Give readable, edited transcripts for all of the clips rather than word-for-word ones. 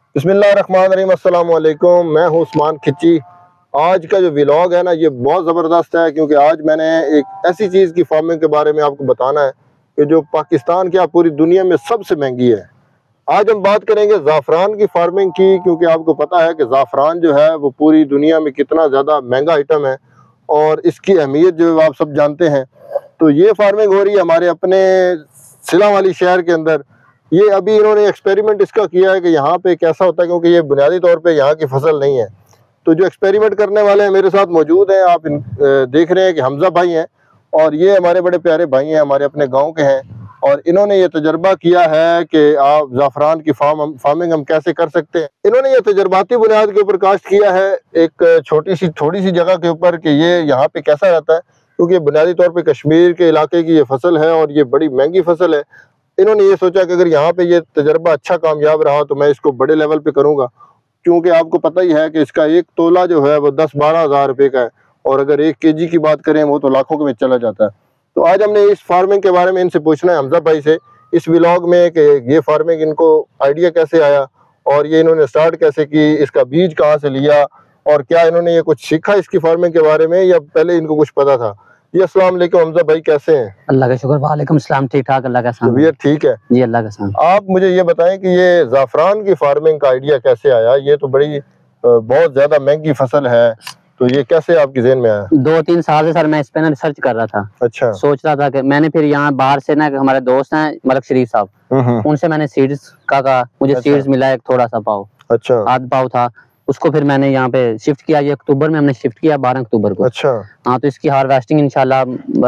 बिस्मिल्लाहिर्रहमानिर्रहीम, अस्सलाम वालेकुम। मैं हूँ उस्मान खिच्ची। आज का जो व्लॉग है ना, ये बहुत ज़बरदस्त है क्योंकि आज मैंने एक ऐसी चीज़ की फार्मिंग के बारे में आपको बताना है कि जो पाकिस्तान क्या पूरी दुनिया में सबसे महंगी है। आज हम बात करेंगे ज़ाफ़रान की फार्मिंग की, क्योंकि आपको पता है कि ज़ाफ़रान जो है वो पूरी दुनिया में कितना ज़्यादा महंगा आइटम है और इसकी अहमियत जो आप सब जानते हैं। तो ये फार्मिंग हो रही है हमारे अपने सिला वाली शहर के अंदर। ये अभी इन्होंने एक्सपेरिमेंट इसका किया है कि यहाँ पे कैसा होता है, क्योंकि ये बुनियादी तौर पे यहाँ की फसल नहीं है। तो जो एक्सपेरिमेंट करने वाले हैं मेरे साथ मौजूद हैं, आप देख रहे हैं कि हमजा भाई हैं और ये हमारे बड़े प्यारे भाई हैं, हमारे अपने गांव के हैं। और इन्होंने ये तजर्बा किया है कि आप ज़ाफ़रान की फार्मिंग हम कैसे कर सकते हैं। इन्होंने ये तजर्बाती बुनियाद के ऊपर काश्त किया है एक थोड़ी सी जगह के ऊपर कि ये यहाँ पे कैसा रहता है, क्योंकि बुनियादी तौर पे कश्मीर के इलाके की ये फसल है और ये बड़ी महंगी फसल है। इन्होंने ये सोचा कि अगर यहाँ पे ये तजर्बा अच्छा कामयाब रहा तो मैं इसको बड़े लेवल पे करूँगा, क्योंकि आपको पता ही है कि इसका एक तोला जो है वो 10-12 हज़ार रुपये का है और अगर 1 केजी की बात करें वो तो लाखों के में चला जाता है। तो आज हमने इस फार्मिंग के बारे में इनसे पूछना है, हमजा भाई से, इस व्लॉग में कि ये फार्मिंग इनको आइडिया कैसे आया और ये इन्होंने स्टार्ट कैसे की, इसका बीज कहाँ से लिया और क्या इन्होंने ये कुछ सीखा इसकी फार्मिंग के बारे में या पहले इनको कुछ पता था। जी अस्सलाम वालेकुम हमजा भाई, कैसे हैं? अल्लाह का शुक्र। वालेकुम सलाम। ठीक ठाक, अल्लाह का सलाम। तबीयत ठीक है जी, अल्लाह का सलाम। आप मुझे ये बताएं कि ये ज़ाफ़रान की फार्मिंग का आइडिया कैसे आया? ये तो बड़ी बहुत ज्यादा महंगी फसल है, तो ये कैसे आपकी ज़हन में आया? 2-3 साल से सर मैं इस पे ना रिसर्च कर रहा था। अच्छा। सोच रहा था कि मैंने फिर यहाँ बाहर से ना हमारे दोस्त हैं मलक शरीफ साहब, उनसे मैंने सीड्स का कहा, मुझे अच्छा। सीड्स मिला एक थोड़ा सा पाव, अच्छा, आध पाव था। उसको फिर मैंने यहाँ पे शिफ्ट किया, ये अक्टूबर में हमने शिफ्ट किया, 12 अक्टूबर को। अच्छा। हाँ, तो इसकी हार्वेस्टिंग इंशाल्लाह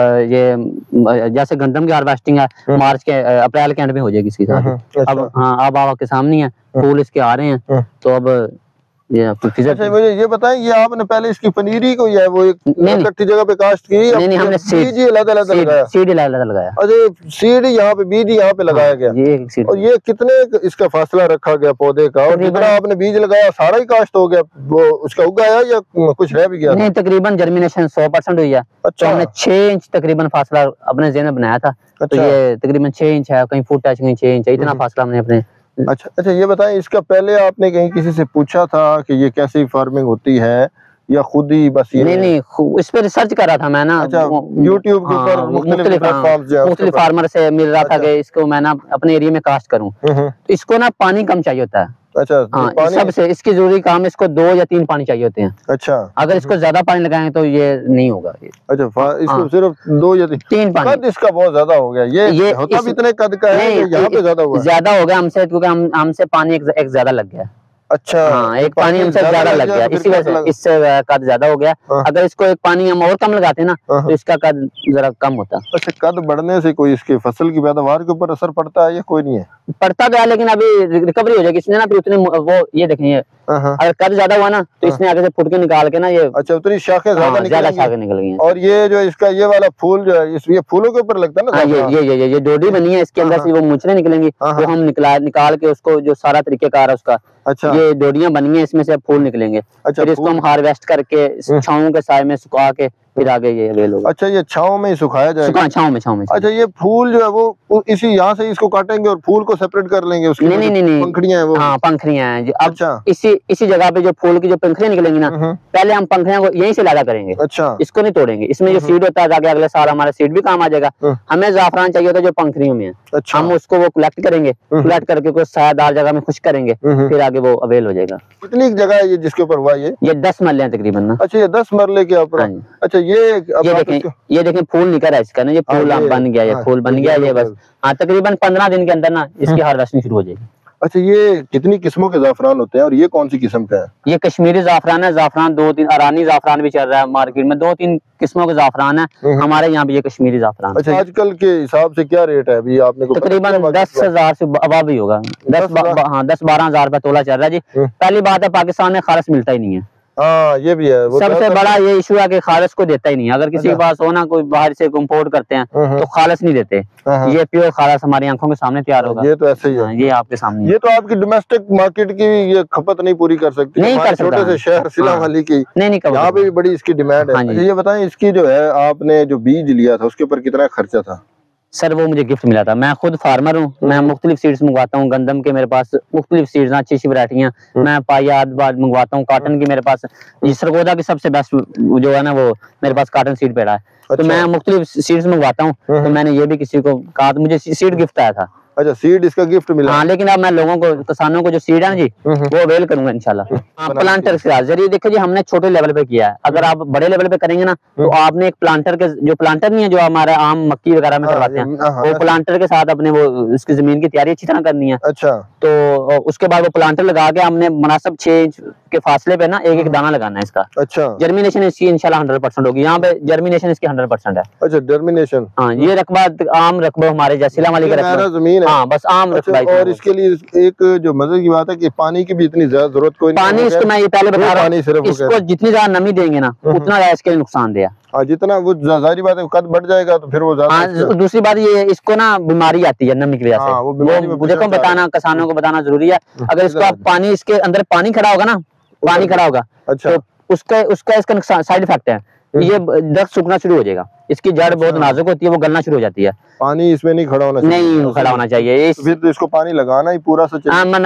ये जैसे गंदम की हार्वेस्टिंग है मार्च के अप्रैल के एंड में हो जाएगी इसकी साथ। अच्छा। अब हाँ, अब आपके सामने है, फूल इसके आ रहे हैं। तो अब ये अच्छा, मुझे ये बताएं, ये आपने पहले इसकी पनीरी को या वो एक इकट्ठी जगह पे काश्त की? नहीं, हमने बीज ही अलग-अलग लगाया। सीड अलग-अलग लगाया। अच्छा, सीड यहाँ पे, बीज यहाँ पे लगाया गया। ये एक सीड। और ये कितने इसका फासला रखा गया पौधे का, और जितना आपने बीज लगाया सारा ही काश्त हो गया, वो उसका उगाया या कुछ रह भी गया? नहीं, तकरीबन जर्मिनेशन 100% हुई है। अच्छा। तो हमने 6 इंच तकरीबन फासला अपने ज़हन में बनाया था। तो ये तकरीबन 6 इंच है, कहीं फुट है, कहीं 6 इंच है, इतना फासला हमने अपने। अच्छा, ये बताएं, इसका पहले आपने कहीं किसी से पूछा था कि ये कैसी फार्मिंग होती है या खुद ही बस ये? नहीं, इस पे रिसर्च कर रहा था मैं ना। अच्छा, यूट्यूब के ऊपर मुख्तलिफ फार्मर से मिल रहा था कि इसको मैं ना अपने एरिया में कास्ट करूं। तो इसको ना पानी कम चाहिए होता है। अच्छा, हाँ, सबसे इसकी जरूरी काम, इसको 2 या 3 पानी चाहिए होते हैं। अच्छा। अगर इसको ज्यादा पानी लगाएंगे तो ये नहीं होगा। अच्छा, इसको सिर्फ 2 या 3 पानी। कद इसका बहुत ज्यादा हो गया, ये होता भी इतने कद का है, यहाँ पे ज्यादा हुआ, ज्यादा हो गया हमसे, क्योंकि हमसे पानी एक ज्यादा लग गया। अच्छा। हाँ, एक पानी हमसे ज्यादा लग गया, इसी वजह से इससे कद ज्यादा हो गया। अगर इसको एक पानी हम और कम लगाते ना तो इसका कद जरा कम होता। अच्छा, कद बढ़ने से कोई इसकी फसल की पैदावार के ऊपर असर पड़ता है या कोई नहीं है? पड़ता भी है, लेकिन अभी रिकवरी हो जाएगी इसने ना, फिर उतने वो ये देखेंगे अगर कद ज्यादा हुआ ना तो इसने आगे से फुट के निकाल के ना ये। अच्छा, उतनी शाखें ज्यादा शाखें निकल गई हैं। और ये जो इसका ये वाला फूल जो है, ये फूलों के ऊपर लगता है ना? ये डोडी बनी है, इसके अंदर से वो मूंछें निकलेंगी, वो हम निकाल के उसको जो सारा तरीकेकार है उसका। अच्छा। ये डोडियां बनी है, इसमें से फूल निकलेंगे। अच्छा, फिर इसको हम हार्वेस्ट करके छांव के साए में सुखा के फिर आगे ये अवेल होगा। अच्छा, ये छांव में ही सुखाया जाएगा? छांव में। अच्छा, ये फूल जो है वो इसी यहाँ से इसको काटेंगे और फूल को सेपरेट कर लेंगे उसकी? नहीं, पंखड़ियां हैं वो? हाँ, पंखड़ियां हैं। अच्छा। इसी जगह पे जो फूल की जो पंखड़ियां निकलेंगी ना, पहले हम पंखड़ियां को यहीं से लादा करेंगे। अच्छा। इसको नहीं तोड़ेंगे। इसमें जो सीड होता है आगे अगले साल हमारा सीड भी काम आ जाएगा। हमें ज़ाफ़रान चाहिए होता है जो पंखड़ियों में है। अच्छा। हम उसको वो कलेक्ट करेंगे, कलेक्ट करके कुछ छायादार जगह में खुश करेंगे, फिर आगे वो अवेल हो जाएगा। कितनी जगह है ये जिसके ऊपर हुआ? ये 10 मरले हैं तकरीबन ना। अच्छा, ये 10 मरले के ऊपर। अच्छा, ये देखें फूल निकल रहा है इसका ना, ये फूल बन गया, ये फूल बन गया, ये बस हाँ तकरीबन 15 दिन के अंदर ना इसकी हार्वेस्टिंग शुरू हो जाएगी। अच्छा, ये कितनी किस्मों के ज़ाफ़रान होते हैं और ये कौन सी किस्म का है? ये कश्मीरी ज़ाफ़रान है। ज़ाफ़रान 2-3 अरानी ज़ाफ़रान भी चल रहा है मार्केट में, 2-3 किस्मों के ज़ाफ़रान है हमारे यहाँ भी, ये कश्मीरी ज़ाफ़रान। अच्छा, आजकल के हिसाब से क्या रेट है अभी आपने? तकरीबन 10,000 से अबव ही होगा। 10-12 हज़ार रुपया तोला चल रहा है जी। पहली बात है, पाकिस्तान में खारिश मिलता ही नहीं है। हाँ, ये भी है। सबसे बड़ा ये इशू है कि खालिस को देता ही नहीं। अगर किसी के पास हो ना, कोई बाहर से इंपोर्ट करते हैं तो खालिस नहीं देते। ये प्योर खालिस हमारी आंखों के सामने तैयार होगा। ये तो ऐसे ही है। ये आपके सामने। ये तो आपकी डोमेस्टिक मार्केट की ये खपत नहीं पूरी कर सकती, नहीं कर छोटे से शहर सिला वाली की नहीं, यहाँ पे भी बड़ी इसकी डिमांड है। ये बताएं, इसकी जो है आपने जो बीज लिया था उसके ऊपर कितना खर्चा था? सर वो मुझे गिफ्ट मिला था। मैं खुद फार्मर हूँ, मैं मुख्तलिफ सीड्स मंगवाता हूँ। गंदम के मेरे पास मुख्तलिफ सीड्स अच्छी अच्छी वैरायटियाँ मैं पाया बाद मंगवाता हूँ। कॉटन की मेरे पास सरगोदा की सबसे बेस्ट जो है ना वो मेरे पास कॉटन सीड पेड़ा है। तो मैं मुख्तलिफ सीड्स मंगवाता हूँ। तो मैंने ये भी किसी को कहा, तो मुझे सीड गिफ्ट आया था। अच्छा, सीड इसका गिफ्ट मिला। हाँ, लेकिन अब मैं लोगों को, किसानों को जो सीड है ना जी वो अवेल करूंगा इंशाल्लाह। प्लांटर के जरिए देखिए जी हमने छोटे लेवल पे किया है। अगर आप बड़े लेवल पे करेंगे ना तो आपने एक प्लांटर के, जो प्लांटर नहीं है जो हमारे आम मक्की वगैरह में करवाते हैं, वो प्लांटर के साथ अपने वो उसकी जमीन की तैयारी अच्छी तरह करनी है। अच्छा, तो उसके बाद वो प्लांटर लगा के हमने मुनासिब 6 इंच के फासले पे ना एक एक दाना लगाना है इसका। अच्छा, जर्मिनेशन इसकी इंशाल्लाह 100% होगी। यहाँ पे जर्मिनेशन इसकी 100% है। अच्छा, जर्मिनेशन। हाँ, ये रकबा आम रकबा हमारे जैसे वाली का रकबा जमीन है। हाँ, बस आम रकबा। और इसके लिए एक जो मजे की बात है कि पानी की भी इतनी ज्यादा जरूरत कोई नहीं। पानी इसको मैं ये पहले बता रहा हूँ, इसको जितनी ज्यादा नमी देंगे ना उतना ज्यादा इसके लिए नुकसान देगा। हाँ, जितना वो जाहिर बात है कद बढ़ जाएगा तो फिर वो ज्यादा। दूसरी बात ये इसको ना बीमारी आती है नमी की वजह से। वो मुझे को बताना, किसानों को बताना जरूरी है। अगर इसको आप पानी, इसके अंदर पानी खड़ा होगा ना, पानी खड़ा होगा तो उसका इसका नुकसान साइड इफेक्ट है, ये दरख्त सूखना शुरू हो जाएगा। इसकी जड़ बहुत नाजुक होती है, वो गलना शुरू हो जाती है। पानी इसमें नहीं खड़ा होना चाहिए। नहीं खड़ा होना चाहिए। फिर तो इसको पानी लगाना ही पूरा सा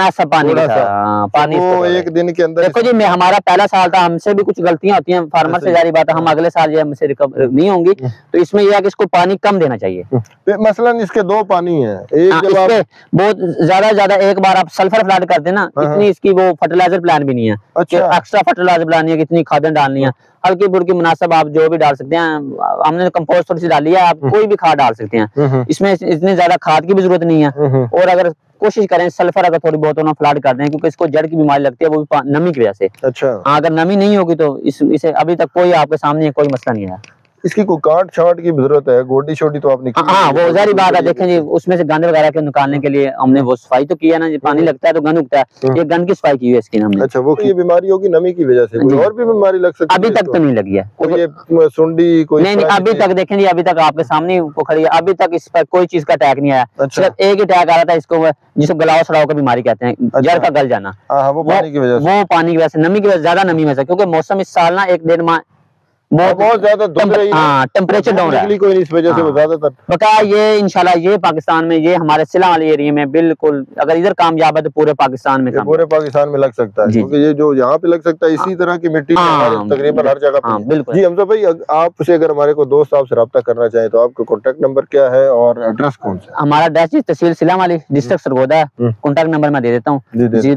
पानी वो एक दिन के अंदर। देखो जी, मैं हमारा पहला साल था, हमसे भी कुछ गलतियां होती हैं फार्मर से, जारी बात है। हम अगले साल ये हमसे रिकवर नहीं होंगी। तो इसमें यह है कि इसको पानी कम देना चाहिए। मसलन इसके 2 पानी है, एक जब आप बहुत ज्यादा एक बार आप सल्फर फ्लड कर देना, इतनी इसकी वो फर्टिलाइजर प्लान भी नहीं है। अच्छा, एक्स्ट्रा फर्टिलाइजर प्लान नहीं है, कितनी खादें डालनी है, हल्की बुल्की मुनासिब आप जो भी डाल सकते हैं। हमने कंपोस्ट थोड़ी सी डाली है, आप कोई भी खाद डाल सकते हैं। इसमें इतनी ज्यादा खाद की भी जरूरत नहीं है। और अगर कोशिश करें सल्फर अगर थोड़ी बहुत ना फ्लड कर दें, क्योंकि इसको जड़ की बीमारी लगती है, वो भी नमी की वजह से। अच्छा, अगर नमी नहीं होगी तो इसे अभी तक कोई आपके सामने कोई मसला नहीं है। इसकी कोई काट छाट की जरूरत है? गोडी छोटी तो आपने हाँ, वो जारी बात है। देखें जी, उसमें से गंद वगैरह के निकालने के लिए हमने वो सफाई तो किया ना, पानी लगता है तो गंद उगता है, ये गंद की सफाई की है इसकी हमने। अच्छा, वो ये बीमारी होगी नमी की वजह से, कोई और भी बीमारी लग सकती है? अभी तक तो नहीं लगी है कोई ये सुंडी कोई नहीं, अभी तक देखें जी, अभी तक आपके सामने वो खड़ी है, अभी तक इस पर कोई चीज का अटैक नहीं आया। सिर्फ एक ही अटैक आ रहा था, इसको जिसको गलाव सड़ाव का बीमारी कहते हैं, जड़ का गल जाना। वो पानी की वजह से, वो पानी की वजह से, नमी की वजह से, ज्यादा नमी में से, क्योंकि मौसम इस साल ना 1-1.5 माह बहुत ज्यादा टेम्परेचर डाउन है, कोई इस वजह से वो ज्यादातर बकाया ये इंशाल्लाह ये पाकिस्तान में, ये हमारे सिला वाले एरिया में बिल्कुल अगर इधर कामयाब है तो पूरे पाकिस्तान में लग सकता है। क्योंकि ये जो यहाँ पे लग सकता है, इसी तरह की मिट्टी तकरीबन हर जगह पे। बिल्कुल जी हमजा भाई, आपसे अगर हमारे को दोस्त आपसे रब्ता करना चाहे तो आपका कॉन्टेक्ट नंबर क्या है और एड्रेस कौन सा? हमारा एड्रेस जी तहसील सिला वाली, डिस्ट्रिक्ट सरगोदा है। कॉन्टेक्ट नंबर मैं दे देता हूँ,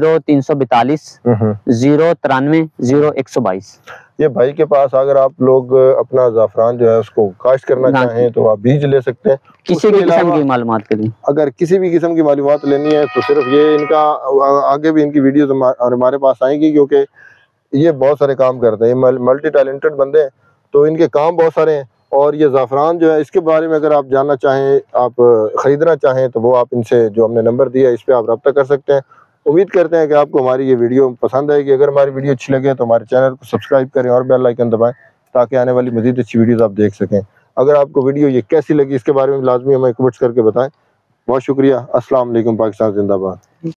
0342 093 0122। ये भाई के पास अगर आप लोग अपना जाफरान जो है उसको काश्त करना चाहें तो आप बीज ले सकते हैं। किसी भी किस्म की मालूमात के लिए, अगर किसी भी किस्म की मालूमात लेनी है तो सिर्फ ये इनका, आगे भी इनकी वीडियोस हमारे पास आएंगी, क्योंकि ये बहुत सारे काम करते हैं, ये मल्टी टैलेंटेड बंदे हैं, तो इनके काम बहुत सारे हैं। और ये ज़ाफ़रान जो है, इसके बारे में अगर आप जानना चाहें, आप ख़रीदना चाहें तो वो आप इनसे, जो हमने नंबर दिया है, इस पर आप रब्ता कर सकते हैं। उम्मीद करते हैं कि आपको हमारी ये वीडियो पसंद आएगी। अगर हमारी वीडियो अच्छी लगे तो हमारे चैनल को सब्सक्राइब करें और बेल आइकन दबाएं, ताकि आने वाली मज़ीद अच्छी वीडियोज़ आप देख सकें। अगर आपको वीडियो ये कैसी लगी इसके बारे में लाजमी हमें कमेंट्स करके बताएं। बहुत शुक्रिया। अस्सलाम वालेकुम। पाकिस्तान जिंदाबाद।